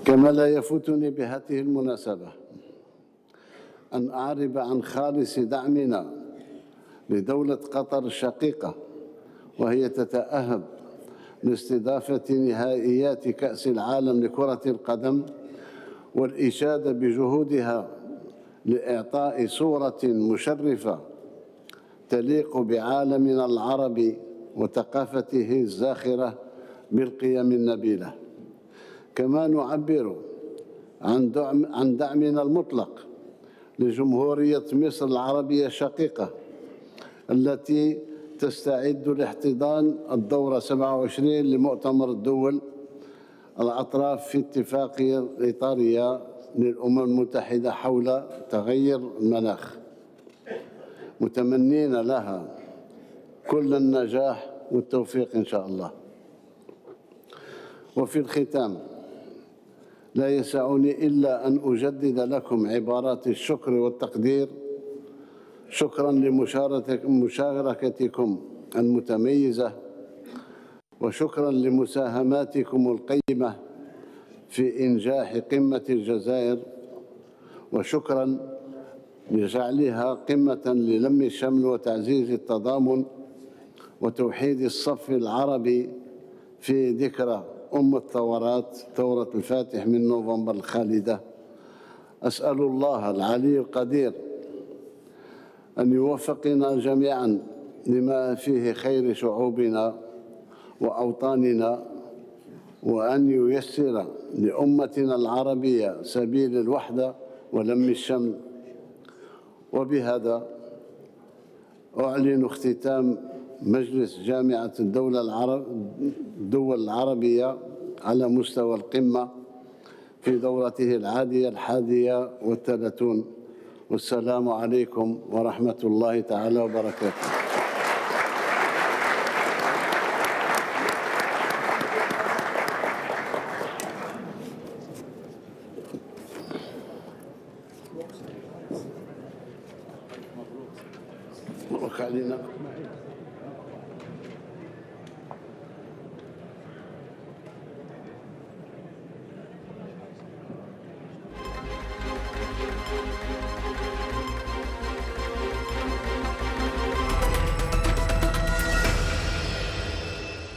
كما لا يفوتني بهذه المناسبة أن أعرب عن خالص دعمنا لدولة قطر الشقيقة، وهي تتأهب لاستضافة نهائيات كأس العالم لكرة القدم، والإشادة بجهودها لإعطاء صورة مشرفة تليق بعالمنا العربي وثقافته الزاخرة بالقيم النبيلة. كما نعبر عن دعمنا المطلق لجمهورية مصر العربية الشقيقة التي تستعد لاحتضان الدورة 27 لمؤتمر الدول الأطراف في اتفاقية الإطارية للأمم المتحدة حول تغير المناخ، متمنين لها كل النجاح والتوفيق إن شاء الله. وفي الختام لا يسعني إلا أن أجدد لكم عبارات الشكر والتقدير. شكراً لمشاركتكم المتميزة، وشكراً لمساهماتكم القيمة في إنجاح قمة الجزائر، وشكراً لجعلها قمة للم الشمل وتعزيز التضامن وتوحيد الصف العربي في ذكرى الثورات، ثورة الفاتح من نوفمبر الخالدة. أسأل الله العلي القدير أن يوفقنا جميعاً لما فيه خير شعوبنا وأوطاننا، وأن ييسر لأمتنا العربية سبيل الوحدة ولم الشمل. وبهذا أعلن اختتام مجلس جامعة الدول العربية على مستوى القمة في دورته الحادية والثلاثون. والسلام عليكم ورحمة الله تعالى وبركاته. مبروك علينا.